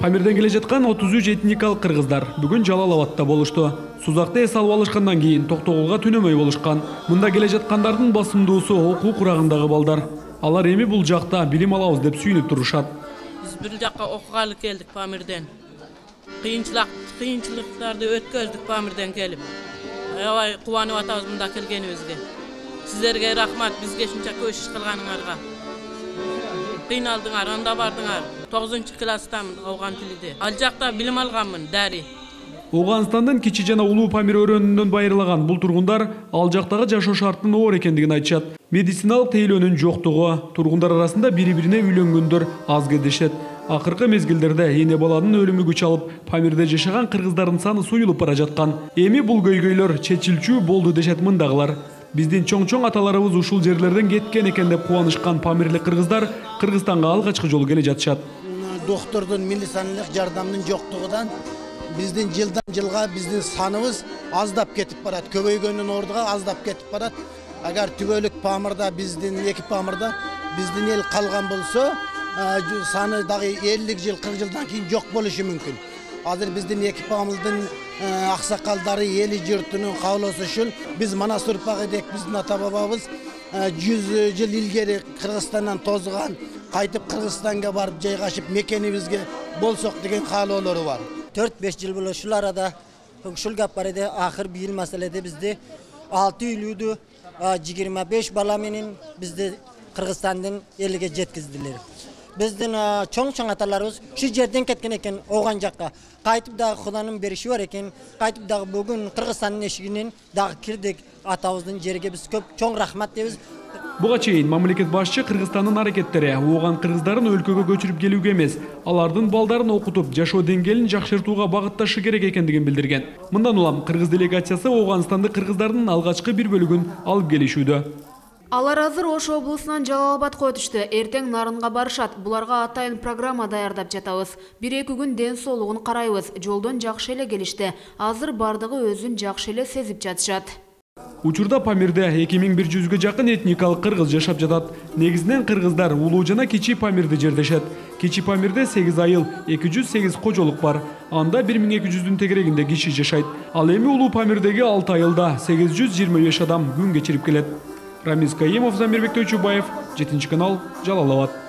Памирден келе жаткан 33 этникалык кыргыздар бүгүн Жалал-Абадта болушту. Сузакта эс алып алышкандан кийин Токтогулга түнөмөй болушкан. Мында келе жаткандардын басымдуусу окуу курагындагы балдар. Алар эми бул жакта билим алабыз деп сүйүнүп турушат. Биз бир жакка окугалы келдик Памирден. Кыйынчылыктарды өткөздүк Памирден келип. Аябай кубанып атабыз мында келгенибизге. Сиздерге рахмат, бизге шунча көчүш кылганыңарга. Кыйналдыңар, анда бардыңар. 9-класстамын ауған тилиде. Ал жакта билим алганмын, дәри. Ауганстандын кичи жана улуу Памир өрөөнүнөн байырлаган бул тургундар ал жактагы жашоо шартынын оор экендигин айтышат. Медициналык тейлөөнүн жоктугу, тургундар арасында бири-бирине үйлөнгөндөр аз кездешет. Акыркы мезгилдерде эне баланын өлүмү күч алып, Памирде жашаган кыргыздардын саны суюлуп бара жаткан. Эми бул көйгөйлөр чечилчү болду дешет мындагылар. Биздин чоң-чоң аталарыбыз ушул жерлерден кеткен экен деп кубанышкан памирлик кыргыздар Кыргызстанга алгачкы жолу келе жатышат. Доктордун медициналык жардамдын жоктугунан биздин жылдан жылга биздин саныбыз аздап кетип барат. Көбөйгөндүн ордуга аздап кетип барат. Агар түбөлүк Памирда биздин эки Памирда биздин эл калган болсо, саны дагы 50 жыл 40 жылдан кийин жок болушу мүмкүн. Азыр биздин эки Памирдин аксакалдары эли журтунун каалоосу ушул. Биз манас урпагы деп биздин ата бабабыз 100 жыл илгери Кыргызстандан тозган, кайтып Кыргызстанга барып жайгашып мекенибизге болсок деген каалоолору бар. 4-5 жыл боло ушул арада ушул гап бар эди. Акыр бир маселеде бизди 6 үйлүүдү 25 бала менен бизди Кыргызстандын элиге жеткиздилер. Биздин чоң аталарыбыз ушу жерден кеткен экен, ооган жакка. Кайтып дагы Куданын бериши бар экен. Кайтып дагы бүгүн Кыргызстандын эшигинен дагы кирдик. Атабыздын жериге биз көп чоң рахмат дейбиз. Буга чейин мамлекет башчы Кыргызстандын аракеттери ооган кыргыздарын өлкөгө көчүрүп келүүгө эмес, алардын балдарын окутуп, жашоо деңгээлин жакшыртууга багытташы керек экендигин билдирген. Мындан улам кыргыз делегациясы Ооганстандык кыргыздардын алгачкы бир бөлүгүн алып келишүүдө. Алар азыр Ош облусунан Жалал-Абадка өтүштү. Эртең Нарынга барышат. Буларга атайын программа даярдап жатабыз. 1-2 күн ден соолугун карайбыз. Жолдон жакшы эле келишти. Азыр бардыгы өзүн жакшы эле сезип жатышат. Учурда Памирде 2100га жакын этникалык кыргыз жашап жатат. Негизинен кыргыздар улуу жана кичи Памирде жердешет. Кичи Памирде 8 айыл, 208 кожолук бар. Анда 1200-дүн тегерегинде киши жашайт. Ал эми улуу Памирдеги 6 айылда 825 адам күн кечирип келет. Рамиз Каимов, Замирбек Тойчубаев, 7 канал, Жалал-Абад.